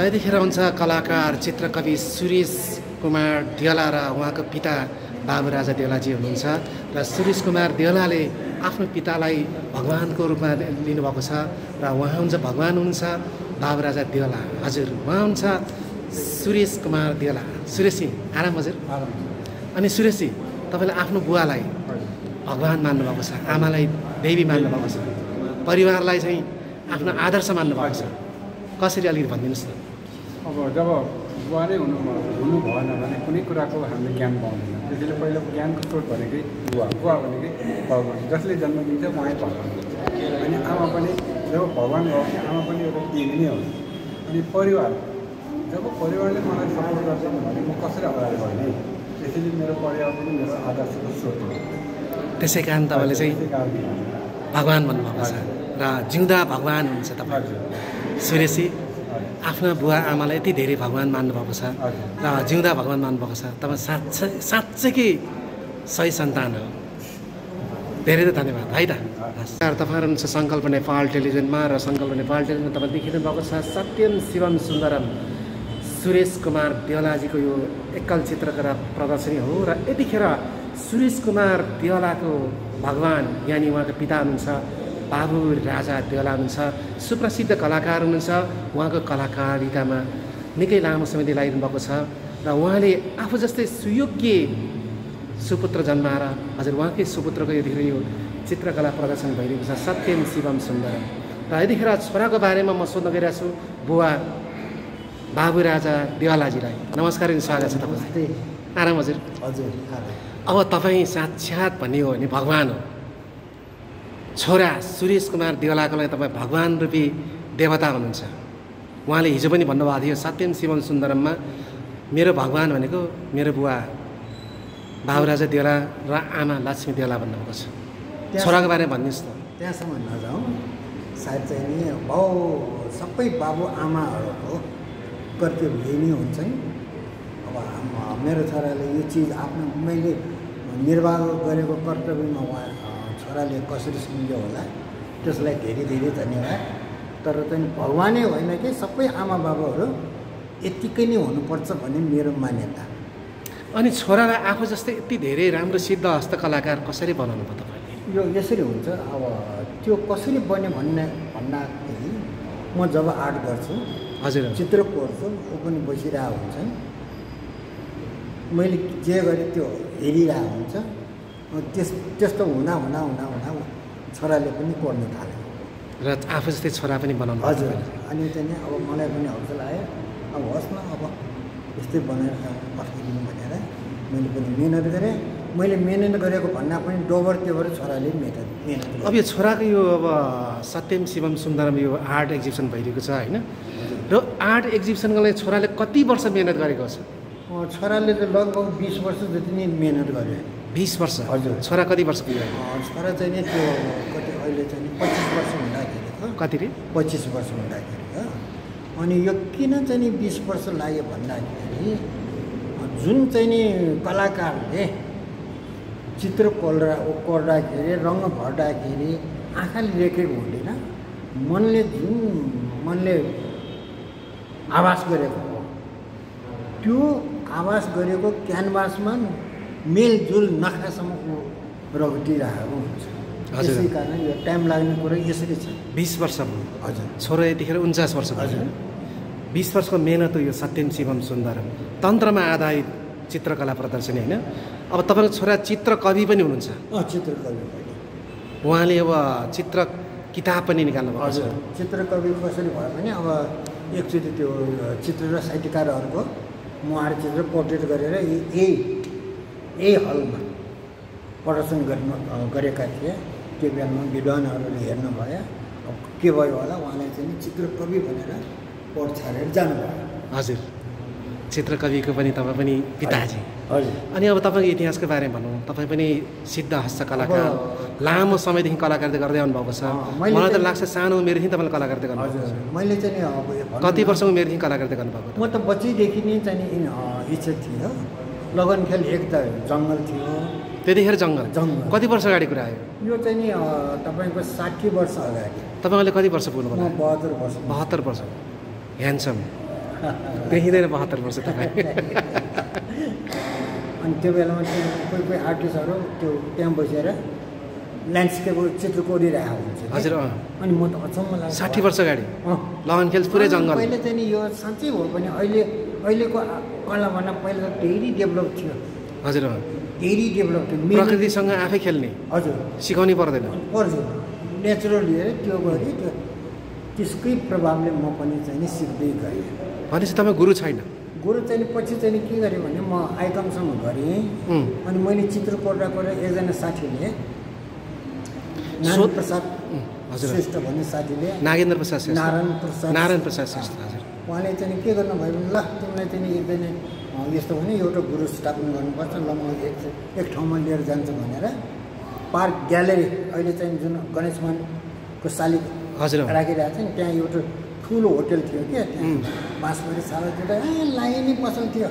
यतिखेर हुन्छ कलाकार चित्रकवि सुरेश कुमार देवला र उहाँको पिता बाबु राजा देवलाजी हुनुहुन्छ र सुरेश कुमार देवलाले आफ्नो पितालाई भगवानको रूपमा लिनुभएको छ र उहाँ हुन्छ भगवान हुनुहुन्छ बाबु राजा देवला। हजुर उहाँ हुन्छ सुरेश कुमार देवला। सुरेशजी आराम हजुर। अनि सुरेशजी तपाईँले आफ्नो बुवालाई भगवान मान्नुभएको छ, आमालाई देवी मान्नुभएको छ, परिवारलाई चाहिँ आफ्नो आदर्श मान्नुभएको छ, कसरी अलिकति भनिदिनुहोस् न। अब जब बुवा नै हुनु भएन भने कुनै कुराको हामीले ज्ञान पाउँदैन। त्यसैले पहिला ज्ञानको स्रोत भनेकै बुवा भनेकै भगवान, जसले जन्म दिन्छ उहाँ भगवान हुन्छ। अनि आमा पनि जब भगवान भयो भने आमा पनि एउटा देवी नै हो। अनि परिवार, जब परिवारले मलाई सपोर्ट गर्छ भने म कसरी अगाडि बढ्ने, त्यसैले मेरो परिवार पनि मेरो आदर्शको स्रोत हो। त्यसै कारण तपाईँले चाहिँ भगवान भन्नुभएको छ र जिउँदा भगवान हुन्छ तपाईँ। सुरेशजी आफ्ना बुवा आमालाई यति धेरै भगवान मान्नुभएको छ र जिउँदा भगवान मान्नुभएको छ। तपाईँ साँच्चैकै सही सन्तान हो। धेरै धेरै धन्यवाद है त। तपाईँहरू हुन्छ सङ्कल्प नेपाल टेलिभिजनमा र सङ्कल्प नेपाल टेलिभिजनमा तपाईँ देखिनु भएको छ सत्यम शिवम सुन्दरम सुरेश कुमार देवलाजीको यो एकल चित्रकला प्रदर्शनी हो। र यतिखेर सुरेश कुमार देवलाको भगवान यानि उहाँको पिता हुनुहुन्छ बाबु राजा देवला हुनुहुन्छ, सुप्रसिद्ध कलाकार हुनुहुन्छ। उहाँको कलाकारितामा निकै लामो समय लगाइरहनु भएको छ र उहाँले आफू जस्तै सुयोग्य सुपुत्र जन्माएर हजुर उहाँकै सुपुत्रको यतिखेर यो चित्रकला प्रदर्शन भइरहेको छ सत्यम शिवम सुन्दरम। र यतिखेर छोराको बारेमा म सोध्न गइरहेको छु बुवा बाबु राजा देवलाजीलाई। नमस्कार अनि स्वागत छ तपाईँलाई। आराम हजुर। हजुर अब तपाईँ साक्षात् भन्ने हो भने भगवान हो। छोरा सुरेश कुमार देवलाको लागि तपाईँ भगवान रूपी देवता हुनुहुन्छ। उहाँले हिजो पनि भन्नुभएको थियो सत्यम शिवम सुन्दरममा मेरो भगवान भनेको मेरो बुवा बाबु राजा देवला र आमा लक्ष्मी देवला भन्नुभएको छ। छोराको बारेमा भनिदिनुहोस् न। त्यहाँसम्म नजाउँ, सायद चाहिँ नि सबै बाबु आमाहरूको कर्तव्य यही नै हुन्छ नि। अब मेरो छोराले यो चिज आफ्नो मैले निर्वाह गरेको कर्तव्यमा उहाँ छोराले कसरी सम्झ्यो होला, त्यसलाई धेरै धेरै धन्यवाद। तर चाहिँ भगवानै होइन कि सबै आमा बाबाहरू यत्तिकै नै हुनुपर्छ भन्ने मेरो मान्यता। अनि छोरालाई आफू जस्तै यति धेरै राम्रो सिद्ध हस्तकलाकार कसरी बनाउनु भयो तपाईँले? यो यसरी हुन्छ। अब त्यो कसरी बन्यो भन्दाखेरि म जब आर्ट गर्छु, हजुर चित्र कोर्छु, ऊ पनि बसिरहेको हुन्छन्, मैले जे गरेँ त्यो हेरिरहेको हुन्छ। त्यस्तो हुँदा छोराले पनि कोर्न थाल्यो र आफू जस्तै छोरा पनि बनाउनु। हजुर। अनि चाहिँ अब मलाई पनि हौसला आयो, अब होस् न अब यस्तै बनाएर पठाइदिनु भनेर मैले पनि मिहिनेत गरेँ। मैले मिहिनेत गरेको भन्दा पनि डोबर तेबर छोराले मिहिनेत अब यो छोराको यो अब सत्यम शिवम सुन्दरम यो आर्ट एक्जिबिसन भइरहेको छ होइन, र आर्ट एक्जिबिसनको लागि छोराले कति वर्ष मिहिनेत गरेको छ? छोराले त लगभग 20 वर्ष जति नै मिहिनेत गर्यो। 20 वर्ष? हजुर। छोरा कति वर्ष पुग्यो? छोरा चाहिँ नि त्यो कति अहिले चाहिँ 25 वर्ष हुँदाखेरि कति रे? 25 वर्ष हुँदाखेरि हो। अनि यो किन चाहिँ नि 20 वर्ष लाग्यो भन्दाखेरि जुन चाहिँ नि कलाकारले चित्र कोर्दाखेरि रङ भर्दाखेरि आँखाले देखेको हुँदैन, मनले आभास गरेको हो। त्यो आभास गरेको क्यानभासमा मेलजुल नखासम्म रगटिरहेको हुन्छ। त्यसै कारण यो टाइम लाग्ने कुरा यसरी छ। 20 वर्ष भयो। हजुर। छोरा यतिखेर 49 वर्ष भयो। 20 वर्षको मेहनत हो यो सत्यम शिवम सुन्दरम तन्त्रमा आधारित चित्रकला प्रदर्शनी होइन। अब तपाईँको छोरा चित्रकवि पनि हुनुहुन्छ? चित्रकवि पनि। उहाँले अब चित्र किताब पनि निकाल्नु भएको छ। हजुर। चित्रकवि कसरी भयो भने अब एकचोटि त्यो चित्र र साहित्यकारहरूको उहाँहरू चित्र पोर्ट्रेट गरेर यही हलमा प्रदर्शन गरेका थिए। त्यो बेलामा विद्वानहरूले हेर्नुभयो, अब के भयो होला, उहाँलाई चाहिँ चित्रकवि भनेर पढ छाडेर जानुभयो। हजुर। चित्रकविको पनि तपाईँ पनि पिताजी। हजुर। अनि अब तपाईँको इतिहासको बारेमा भनौँ। तपाईँ पनि सिद्ध हस्तकलाकार, लामो समयदेखि कलाकारिता गर्दै आउनुभएको छ। मलाई त लाग्छ सानो उमेरदेखि तपाईँले कलाकारिता गर्नुभएको छ। मैले चाहिँ अब कति वर्ष उमेरदेखि कलाकारिता गर्नुभएको? म त बच्चैदेखि नै चाहिँ इच्छा थियो। लगनखेल एक त जङ्गल थियो त्यतिखेर। जङ्गल कति वर्ष अगाडि कुरा आयो? यो चाहिँ नि तपाईँको 60 वर्ष अगाडि। तपाईँले कति वर्ष पुग्नु भयो? 72 वर्ष। 72 वर्ष। ह्यान्डसम। देखिँदैन 72 वर्ष तपाईँ। अनि त्यो बेलामा कोही कोही आर्टिस्टहरू त्यो त्यहाँ बसेर ल्यान्डस्केपको चित्र कोरिरहेको हुन्छ कि। हजुर अनि म त अचम्म लाग्छ 60 वर्ष अगाडि लगन खेल पुरै जङ्गल। पहिले चाहिँ नि यो साँच्चै हो भने अहिलेको कलाभन्दा पहिला त धेरै डेभलप थियो। हजुर धेरै डेभलप थियो। प्रकृतिसँग आफै खेल्ने हजुर सिकाउनै पर्दैन। पर्छ नेचुरली त्यो गरेँ त्यो त्यसकै प्रभावले म पनि चाहिँ नि सिक्दै गएँ। भनेपछि तपाईँ गुरु छैन? गुरु चाहिँ पछि चाहिँ के गरेँ भने म आइकमसँग गरेँ। अनि मैले चित्र कोर्दा एकजना साथीले नारायण प्रसाद श्रेष्ठ भन्ने साथीले नागेन्द्र प्रसाद श्रेष्ठ नारायण प्रसाद श्रेष्ठ हजुर उहाँले चाहिँ के गर्नुभयो भने ल तिमीलाई चाहिँ एकजना यस्तो भने एउटा गुरु स्थापना गर्नुपर्छ ल म एक ठाउँमा लिएर जान्छु भनेर पार्क ग्यालेरी अहिले चाहिँ जुन गणेश मानको शालिग हजुर राखिरहेको छ नि त्यहाँ एउटा ठुलो होटल थियो क्या त्यहाँ बाँसबारी सालतिर लाइनै पसल थियो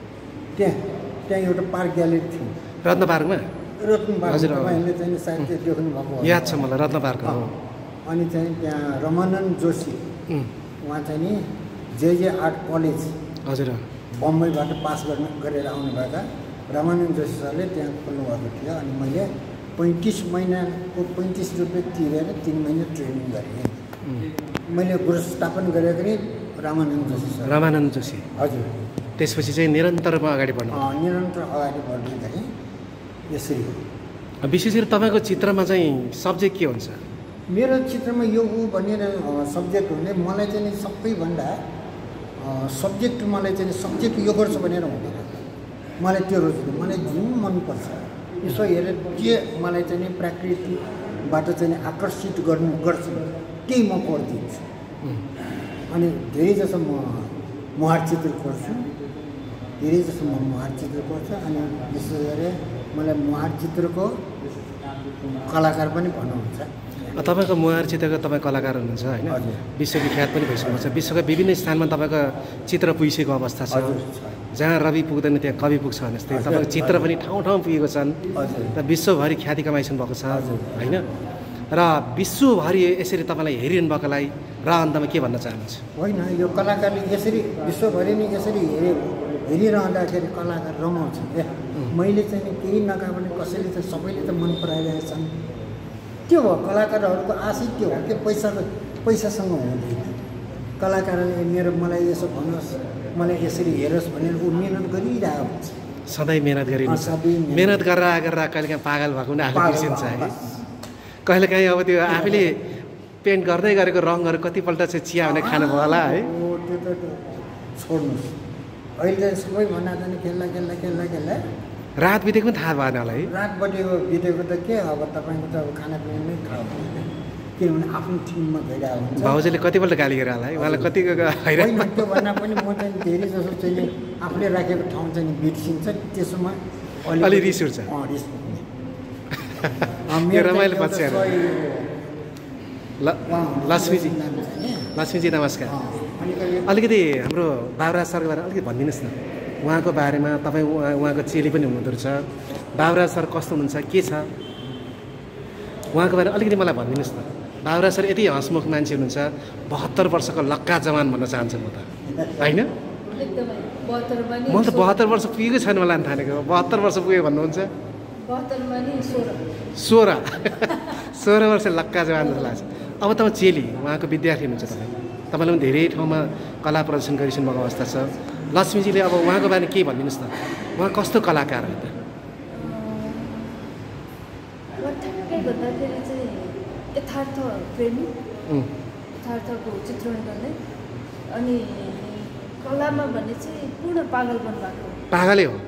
त्यहाँ एउटा पार्क ग्यालेरी थियो रत्न पार्कमा। हजुर तपाईँहरूले चाहिँ सायद त्यो देख्नु भएको याद छ मलाई रत्न पार्क। अनि चाहिँ त्यहाँ रमानन्द जोशी उहाँ चाहिँ नि जे आर्ट कलेज हजुर बम्बईबाट पास गरेर आउनुभएका रमानन्द जोशी सरले त्यहाँ खोल्नुभएको थियो। अनि मैले 35 महिनाको 35 रुपियाँ तिरेर 3 महिना ट्रेनिङ गरेँ। मैले गुरु स्थापना गरेको नि रमानन्द जोशी हजुर। त्यसपछि चाहिँ निरन्तर म अगाडि बढ्नु निरन्तर अगाडि बढ्दै गरेँ यसरी। विशेष गरी तपाईँको चित्रमा चाहिँ सब्जेक्ट के हुन्छ? मेरो चित्रमा यो हो भनेर सब्जेक्ट हुने मलाई चाहिँ सबैभन्दा सब्जेक्ट मलाई चाहिँ सब्जेक्ट यो गर्छ भनेर हुँदैन। मलाई त्यो रोज्दैन। मलाई जुन मनपर्छ यसो हेरेर के मलाई चाहिँ प्रकृतिबाट चाहिँ आकर्षित गर्छ त्यही म कोर्दिन्छु। अनि धेरै जसो म मुहार चित्र कोर्छु। धेरै जसो म मुहार चित्र कोर्छु। अनि विशेष गरी मलाई मुहार चित्रको कलाकार पनि भन्नुहुन्छ। तपाईँको मुहार चित्रको तपाईँ कलाकार हुनुहुन्छ होइन? विश्वविख्यात पनि भइसक्नुहुन्छ। विश्वका विभिन्न स्थानमा तपाईँको चित्र पुगिसकेको अवस्था छ। जहाँ रवि पुग्दैन त्यहाँ कवि पुग्छ भने जस्तै तपाईँको चित्र पनि ठाउँ ठाउँ पुगेको छन् र विश्वभरि ख्याति कमाइसक्नु भएको छ होइन? र विश्वभरि यसरी तपाईँलाई हेरिरहनु भएकोलाई र अन्तमा के भन्न चाहनुहुन्छ? होइन यो कलाकारले यसरी विश्वभरि नै यसरी हेरिरहँदाखेरि कलाकार रमाउँछ क्या। मैले चाहिँ केही नगा भने कसैले त सबैले त मन पराइरहेका छन्। त्यो हो कलाकारहरूको आशय त्यो हो कि पैसासँग हुँदैन। कलाकारले मलाई यसो भनोस् मलाई यसरी हेरोस् भनेर ऊ मिहिनेत गरिरहेको हुन्छ। सधैँ मिहिनेत गरिन्छ। मिहिनेत गरेर आएर कहिलेकाहीँ पागल भएको पनि आफू बिर्सिन्छ है। कहिलेकाहीँ अब त्यो आफूले पेन्ट गर्दै गरेको रङहरू कतिपल्ट चाहिँ चिया भने खानुभयो होला है? त्यो त छोड्नुहोस्। अहिले त सबैभन्दा चाहिँ खेल्दा रात बितेको पनि थाहा भएन होला है? रात बितेको त के अब तपाईँको त अब खानापिना नै थाहा भएन। किनभने आफ्नो टिममा गइरहेको हुन्छ। भाउजूले कतिपल्ट गाली गरेर होला है? उहाँलाई कतिको होइन त्यो भन्दा पनि म चाहिँ धेरै जसो चाहिँ आफूले राखेको ठाउँ चाहिँ बिर्सिन्छ। त्यसमा अलि रिस उठ्छ। रिस उठ्ने रमाइलो बच्चा। लक्ष्मीजी नमस्कार। अलिकति हाम्रो बाबुराज सरको बारेमा अलिकति भनिदिनुहोस् न। उहाँको बारेमा तपाईँ उहाँको चेली पनि हुनुहुँदो रहेछ। बाबुराज सर कस्तो हुनुहुन्छ के छ उहाँको बारेमा अलिकति मलाई भनिदिनुहोस् न। बाबुराज सर यति हँसमुख मान्छे हुनुहुन्छ। 72 वर्षको लक्का जवान भन्न चाहन्छु म त होइन? म त 72 वर्ष पुगेको छैन मलाई थालेको। 72 वर्ष पुगेँ भन्नुहुन्छ? 16 वर्ष लक्का जवान जस्तो लाग्छ। अब तपाईँ चेली उहाँको विद्यार्थी हुनुहुन्छ। तपाईँले पनि धेरै ठाउँमा कला प्रदर्शन गरिसक्नु भएको अवस्था छ। लक्ष्मीजीले अब उहाँको बारेमा के भनिदिनुहोस् न। उहाँ कस्तो कलाकार हो त? भन्दाखेरि चाहिँ यथार्थ प्रेमी, यथार्थको चित्रण गर्ने अनि कलामा भने चाहिँ पूर्ण पागलपन भएको। पागलै हो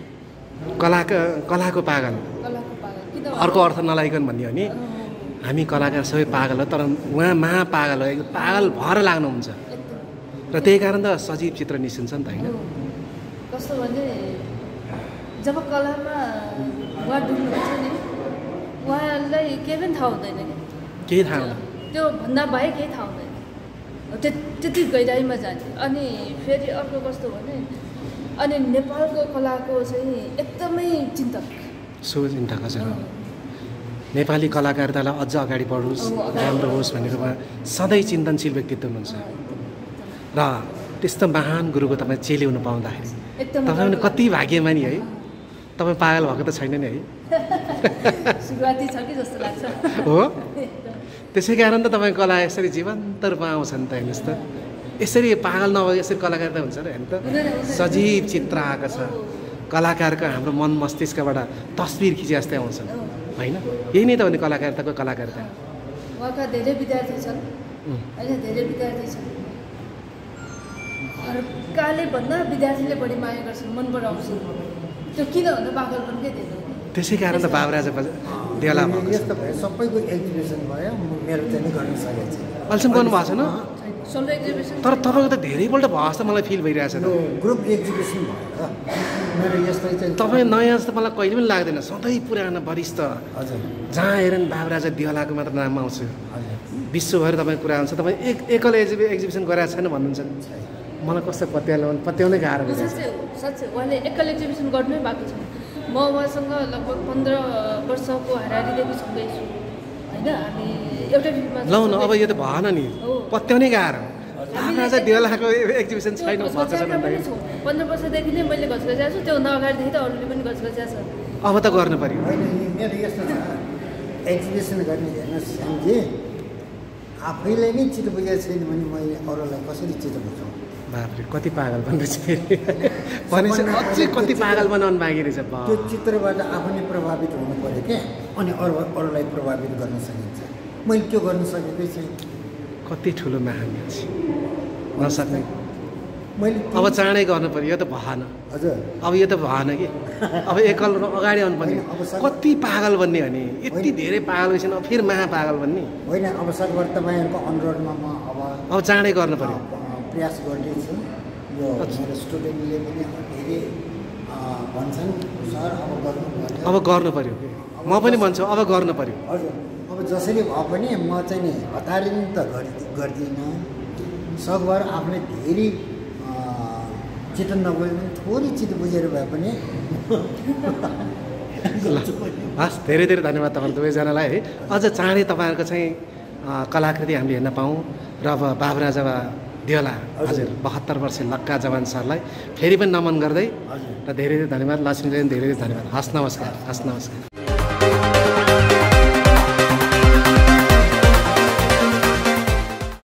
कलाको पागल। अर्को अर्थ नलाइकन भन्ने हो नि हामी कलाकार सबै पागल हो तर उहाँ महापागल हो। एकदम पागल भएर लाग्नुहुन्छ र त्यही कारण त सजीव चित्र निस्किन्छ नि त होइन? कस्तो भने जब कलामा उहाँ डुब्नुहुन्छ नि उहाँलाई केही पनि थाहा हुँदैन कि केही थाहा हुँदैन। त्यो भन्दा बाहेक केही थाहा हुँदैन। त्यति गहिराइमा जान्छ। अनि फेरि अर्को कस्तो भने अनि नेपालको कलाको चाहिँ एकदमै चिन्तक हजुर। नेपाली कलाकारितालाई अझ अगाडि बढोस् राम्रो होस् भनेर उहाँ सधैँ चिन्तनशील व्यक्तित्व हुनुहुन्छ। र त्यस्तो महान गुरुको तपाईँ चेली हुनु पाउँदाखेरि एकदम तपाईँ पनि कति भाग्यमानी है। तपाईँ पागल भएको त छैन नि है। सुरुवाती छ कि जस्तो लाग्छ। हो त्यसै कारण त तपाईँ कला यसरी जीवन्त रूपमा आउँछ नि त। हेर्नुहोस् त यसरी पागल नभए यसरी कलाकारिता हुन्छ र हेर्नु त सजीव चित्र आएको छ। कलाकारको हाम्रो मन मस्तिष्कबाट तस्बिर खिचे जस्तै आउँछ होइन। यही नै त हो नि कलाकारिताको कलाकारिता। उहाँका धेरै विद्यार्थी छन् होइन, धेरै विद्यार्थी छन्। अर्काले भन्दा विद्यार्थीले बढी माया गर्छन्, मन पराउँछन्। त्यो किन भन्दा पागलपनकै धेरै। त्यसै कारण त बाबुराजा देउला भएको छ। यस्तो भयो सबैको एक्जिबिसन भयो, मेरो चाहिँ गर्न सकेको छैन। अहिलेसम्म गर्नुभएको छैन सोलो एक्जिबिसन तर तपाईँको त धेरैपल्ट भयो जस्तो मलाई फिल भइरहेछ त। यो ग्रुप एक्जिबिसन भयो मेरो यस्तो चाहिँ तपाईँ नयाँ जस्तो मलाई कहिले पनि लाग्दैन। सधैँ पुरानो वरिष्ठ हजुर जहाँ हेर नि बाबुराजा देउलाको मात्र नाम आउँछ। हजुर विश्वभरि तपाईँ कुरा हुन्छ। तपाईँ एकल एक्जिबिसन गराएको छैन भन्नुहुन्छ। मलाई कस्तो पत्याउनै गाह्रो भइरहेछ। साँच्चै हो, साँच्चै उहाँले एकल एक्जिबिसन गर्नै भएको छ। म उहाँसँग लगभग 15 वर्षको हाराहारीदेखि सँगै छु होइन। हामी एउटै फिल्डमा लौ न अब यो त भएन नि, पत्याउनै गाह्रो। बाबुराजा देउलाको एक्जिबिसन छैन भएको छ भन्दाखेरि 15 वर्षदेखि नै मैले घचघच्याएको छु। त्योभन्दा अगाडिदेखि त अरूले पनि घचघच्याएको छ। अब त गर्नु पर्यो। होइन मेरो यस्तो छ एक्जिबिसन गर्ने हेर्नुहोस् श्यामजी, आफैले नै चित्त बुझेको छैन भने मैले अरूलाई कसरी चित्त बुझाउँ। बाफ्रे कति पागल बन्दैछ भनेपछि अझै कति पागल बनाउनु बाँकी रहेछ। त्यो चित्रबाट आफू नै प्रभावित हुनु पऱ्यो क्या, अनि अरूलाई प्रभावित गर्न सकिन्छ। मैले त्यो गर्न सकेकै छैन। कति ठुलो महान मान्छे नसक्ने। मैले अब चाँडै गर्नु पर्यो। यो त भएन। हजुर अब यो त भएन कि अब एकल अगाडि आउनु पर्ने। कति पागल बन्ने हो नि, यति धेरै पागल भएपछि अब फेरि महापागल बन्ने होइन। अब सरकार तपाईँहरूको अनुरोधमा म अब चाँडै गर्नु पर्यो। प्रयास गर्दैछु। यो मेरो स्टुडेन्टले पनि धेरै भन्छन् सर अब गर्नु पर्यो। अब गर्नु पर्यो। म पनि भन्छु अब गर्नु पर्यो। हजुर अब जसरी भए पनि म चाहिँ नि हतारिन त गर्दिनँ। सकभर आफूले धेरै चित्त नबुझ्यो भने थोरै चित्त बुझेर भए पनि हस् धेरै धेरै धन्यवाद तपाईँहरू दुवैजनालाई है। अझ चाँडै तपाईँहरूको चाहिँ कलाकृति हामीले हेर्न पाऊँ। र अब बाबुराजा देउला हजुर 72 वर्ष लक्का जवान सरलाई फेरि पनि नमन गर्दै र धेरै धेरै धन्यवाद। लक्ष्मीले पनि धेरै धेरै धन्यवाद। हस् नमस्कार। हस् नमस्कार।